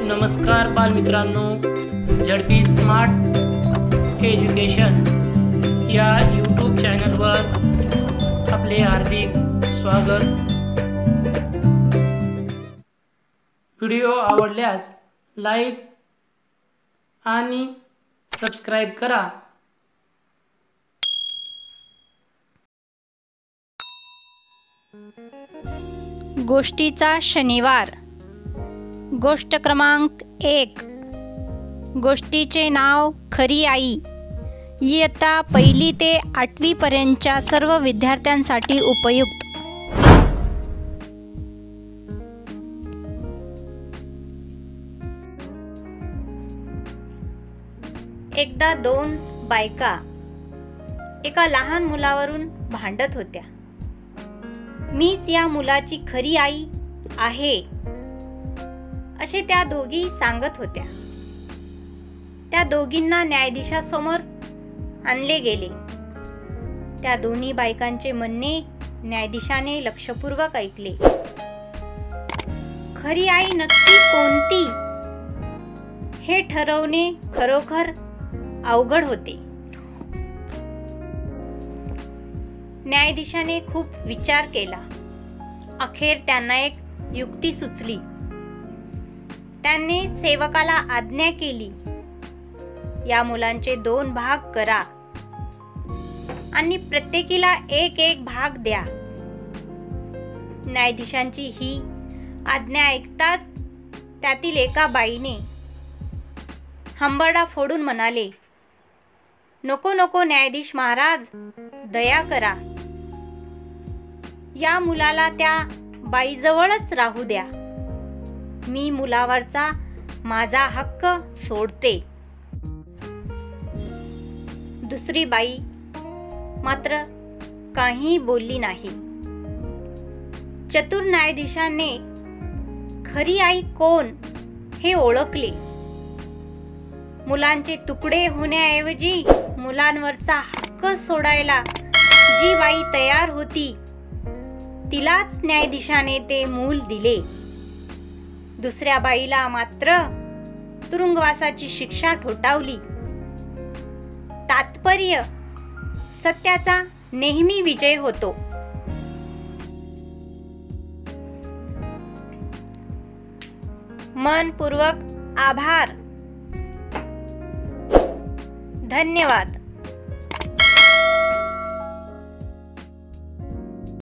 नमस्कार बालमित्रांनो, झडपी स्मार्ट एज्युकेशन या यूट्यूब चॅनलवर आपले हार्दिक स्वागत। व्हिडिओ आवडल्यास लाईक आणि सबस्क्राइब करा। गोष्टीचा शनिवार। गोष्ट क्रमांक 1। गोष्टीचे नाव खरी आई। इयत्ता 1 ते 8वी पर्यंतच्या सर्व विद्यार्थ्यांसाठी उपयुक्त। एकदा 2 बायका एका लहान मुलावरून भांडत होत्या। मीच या मुलाची खरी आई आहे असे त्या दोघी सांगत होत्या। त्या दोघींना न्यायाधीशासमोर आणले गेले। त्या दोन्ही बायकांचे म्हणणे न्यायाधीशाने लक्षपूर्वक ऐकले। खरी आई नक्की कोणती हे ठरवणे खरोखर अवघड होते। न्यायाधीशाने खूप विचार केला। अखेर त्यांना एक युक्ती सुचली। त्यांनी सेवकाला आज्ञा केली, या मुलांचे 2 भाग करा आणि प्रत्येकीला एक भाग द्या। न्यायाधीशांची ही आज्ञा ऐकताच त्यातील एका बाईने हंबरडा फोडून म्हणाले, नको नको न्यायाधीश महाराज, दया करा। या मुलाला त्या बाईजवळच राहू द्या। मी मुलावरचा माझा हक्क सोडते। दुसरी बाई मात्र काही बोलली नाही। चतुर न्यायाधीशाने खरी आई कोण हे ओळखले। मुलांचे तुकडे होण्याऐवजी मुलांवरचा हक्क सोडायला जी बाई तयार होती तिलाच न्यायाधीशाने ते मूल दिले। दुसऱ्या बाईला मात्र तुरुंगवासाची शिक्षा ठोठावली। तात्पर्य, सत्याचा नेहमी विजय होतो। मनपूर्वक आभार। धन्यवाद।